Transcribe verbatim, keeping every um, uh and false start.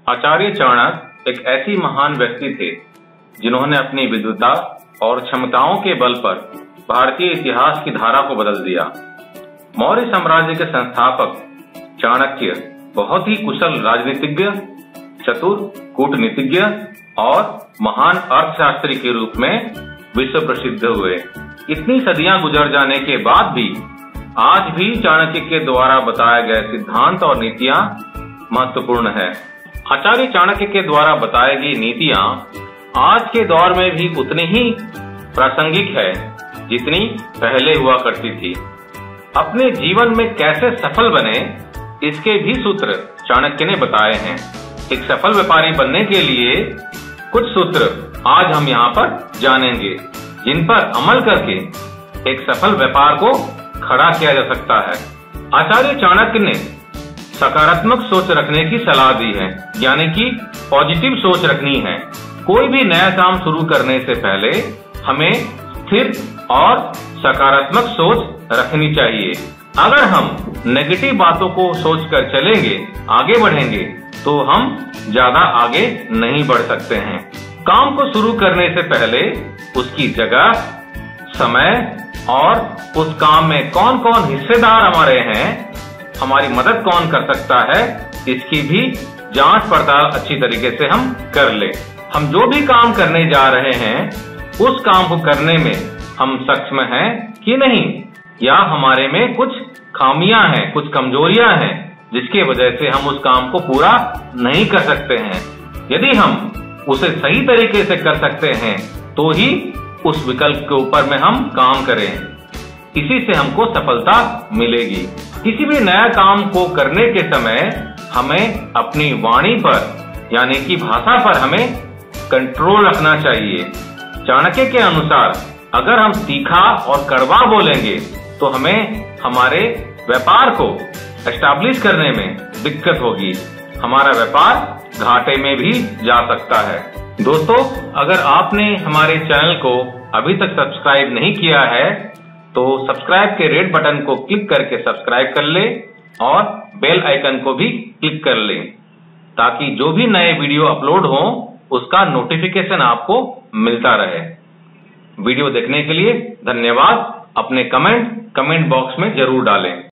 आचार्य चाणक्य एक ऐसी महान व्यक्ति थे जिन्होंने अपनी विद्वता और क्षमताओं के बल पर भारतीय इतिहास की धारा को बदल दिया। मौर्य साम्राज्य के संस्थापक चाणक्य बहुत ही कुशल राजनीतिज्ञ, चतुर कूटनीतिज्ञ और महान अर्थशास्त्री के रूप में विश्व प्रसिद्ध हुए। इतनी सदियां गुजर जाने के बाद भी आज भी चाणक्य के द्वारा बताए गए सिद्धांत और नीतियां महत्वपूर्ण है। आचार्य चाणक्य के द्वारा बताई गई नीतियां आज के दौर में भी उतनी ही प्रासंगिक है जितनी पहले हुआ करती थी। अपने जीवन में कैसे सफल बने, इसके भी सूत्र चाणक्य ने बताए हैं। एक सफल व्यापारी बनने के लिए कुछ सूत्र आज हम यहाँ पर जानेंगे, जिन पर अमल करके एक सफल व्यापार को खड़ा किया जा सकता है। आचार्य चाणक्य ने सकारात्मक सोच रखने की सलाह दी है, यानी कि पॉजिटिव सोच रखनी है। कोई भी नया काम शुरू करने से पहले हमें स्थिर और सकारात्मक सोच रखनी चाहिए। अगर हम नेगेटिव बातों को सोचकर चलेंगे, आगे बढ़ेंगे, तो हम ज्यादा आगे नहीं बढ़ सकते हैं। काम को शुरू करने से पहले उसकी जगह, समय और उस काम में कौन कौन हिस्सेदार हमारे हैं, हमारी मदद कौन कर सकता है, इसकी भी जांच पड़ताल अच्छी तरीके से हम कर ले। हम जो भी काम करने जा रहे हैं, उस काम को करने में हम सक्षम हैं कि नहीं, या हमारे में कुछ खामियां हैं, कुछ कमजोरियां हैं, जिसके वजह से हम उस काम को पूरा नहीं कर सकते हैं। यदि हम उसे सही तरीके से कर सकते हैं तो ही उस विकल्प के ऊपर में हम काम करें। इसी से हमको सफलता मिलेगी। किसी भी नया काम को करने के समय हमें अपनी वाणी पर, यानी कि भाषा पर हमें कंट्रोल रखना चाहिए। चाणक्य के अनुसार अगर हम तीखा और कड़वा बोलेंगे तो हमें हमारे व्यापार को एस्टैब्लिश करने में दिक्कत होगी। हमारा व्यापार घाटे में भी जा सकता है। दोस्तों, अगर आपने हमारे चैनल को अभी तक सब्सक्राइब नहीं किया है तो सब्सक्राइब के रेड बटन को क्लिक करके सब्सक्राइब कर ले और बेल आइकन को भी क्लिक कर ले, ताकि जो भी नए वीडियो अपलोड हो उसका नोटिफिकेशन आपको मिलता रहे। वीडियो देखने के लिए धन्यवाद। अपने कमेंट कमेंट बॉक्स में जरूर डालें।